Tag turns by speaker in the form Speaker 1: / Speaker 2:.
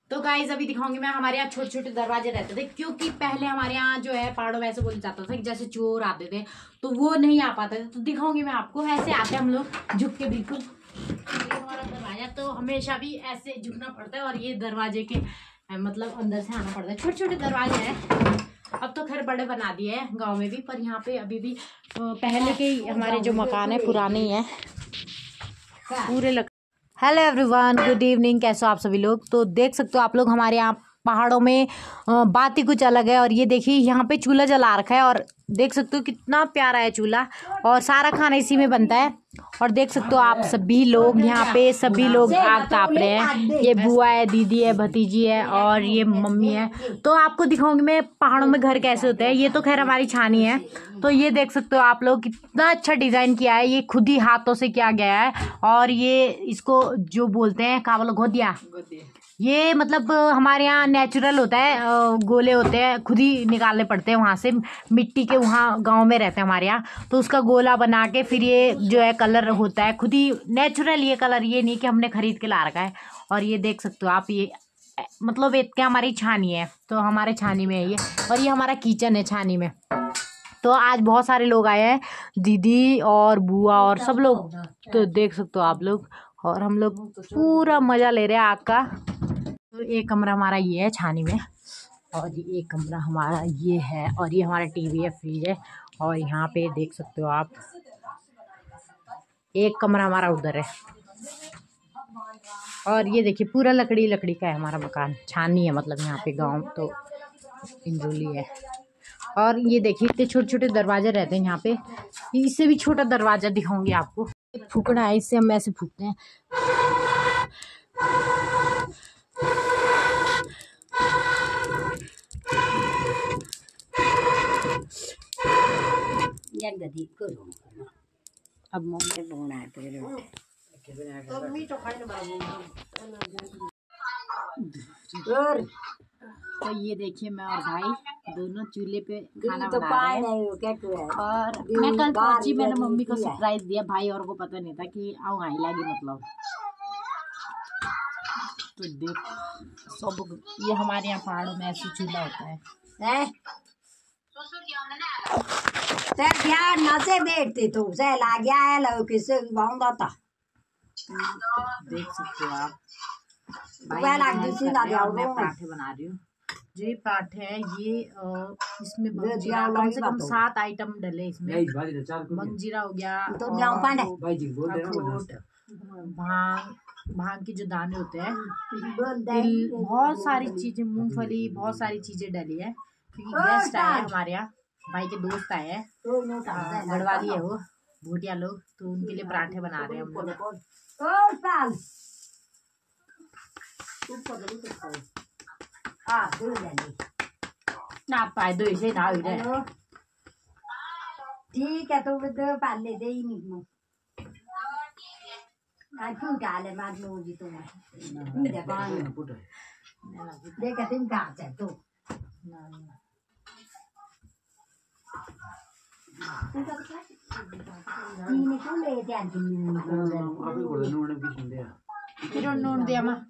Speaker 1: तो गाइज अभी दिखाऊंगी मैं। हमारे यहाँ छोटे छोटे दरवाजे रहते थे, क्योंकि पहले हमारे यहाँ जो है पहाड़ों में ऐसे बोला जाता था कि जैसे चोर आते थे तो वो नहीं आ पाते थे। तो दिखाऊंगी मैं आपको, ऐसे आते हैं हम लोग झुक के, बिल्कुल। ये हमारा दरवाजा तो हमेशा भी ऐसे झुकना पड़ता है, और ये दरवाजे के मतलब अंदर से आना पड़ता है। छोटे छोटे दरवाजे हैं, अब तो खैर बड़े बना दिए हैं गाँव में भी, पर यहाँ पे अभी भी पहले के हमारे जो मकान है पुराने ही है पूरे। Hello everyone, good evening. कैसे हो आप सभी लोग? तो देख सकते हो आप लोग, हमारे यहाँ पहाड़ों में बात ही कुछ अलग है। और ये देखिए यहाँ पे चूल्हा जला रखा है, और देख सकते हो कितना प्यारा है चूल्हा, और सारा खाना इसी में बनता है। और देख सकते हो आप सभी लोग यहाँ पे, सभी लोग आग ताप रहे हैं। ये बुआ है, दीदी है, भतीजी है, और ये मम्मी है। तो आपको दिखाऊंगी मैं पहाड़ों में घर कैसे होते हैं। ये तो खैर हमारी छानी है। तो ये देख सकते हो आप लोग कितना अच्छा डिजाइन किया है, ये खुद ही हाथों से किया गया है। और ये इसको जो बोलते हैं क्या बोलो, गोदिया। ये मतलब हमारे यहाँ नेचुरल होता है, गोले होते हैं, खुद ही निकालने पड़ते हैं वहाँ से मिट्टी के। वहाँ गांव में रहते हैं हमारे यहाँ, तो उसका गोला बना के फिर ये जो है कलर होता है खुद ही नेचुरल। ये कलर ये नहीं कि हमने खरीद के ला रखा है। और ये देख सकते हो आप, ये मतलब एक क्या हमारी छानी है, तो हमारे छानी में है ये। और ये हमारा किचन है छानी में। तो आज बहुत सारे लोग आए हैं, दीदी और बुआ और सब लोग। तो देख सकते हो आप लोग, और हम लोग पूरा मजा ले रहे हैं आग का। तो एक कमरा हमारा ये है छानी में, और ये एक कमरा हमारा ये है, और ये हमारा टीवी है, फ्रिज है। और यहाँ पे देख सकते हो आप, एक कमरा हमारा उधर है। और ये देखिए पूरा लकड़ी लकड़ी का है हमारा मकान, छानी है मतलब यहाँ पे गांव तो इंजोली है। और ये देखिए इतने छोटे छोटे दरवाजे रहते हैं यहाँ पे। इससे भी छोटा दरवाजा दिखाऊंगी आपको। फूकना है, इससे हम ऐसे फूकते हैं। अब तो ये देखिए मैं और भाई दोनों चूल्हे पे खाना बना रहे हैं। और मैं कल पहुंची, मैंने मम्मी को सरप्राइज दिया, भाई और को पता नहीं था कि आओ आई लगी मतलब। तो देख सब, ये हमारे यहाँ पहाड़ों में ऐसे चूल्हा होता है।
Speaker 2: ध्यान न से बैठते तो से ला गया है लो किसे बाउंडा था।
Speaker 1: देख सकते हो आप,
Speaker 2: मैं
Speaker 1: पराठे बना रही हूँ। जो ये पराठे है ये इसमें कम से कम 7 आइटम डले इसमें। मंगजीरा हो गया, भांग के जो दाने होते हैं, तिल, बहुत सारी चीजें, मूंगफली, बहुत सारी चीजें डली है। क्योंकि गेस्ट आए हैं हमारे यहाँ, भाई के दोस्त आए हैं, गढ़वाली है वो, भूटिया लोग, तो उनके लिए पराठे बना रहे हैं हम लोग। ना पाए दो इसे ना इधर।
Speaker 2: ठीक है तो पाले दे ही नहीं क्यों डाले मार लो जी तुम देख तुम कहाँ से तो
Speaker 1: फिर नून दिया माँ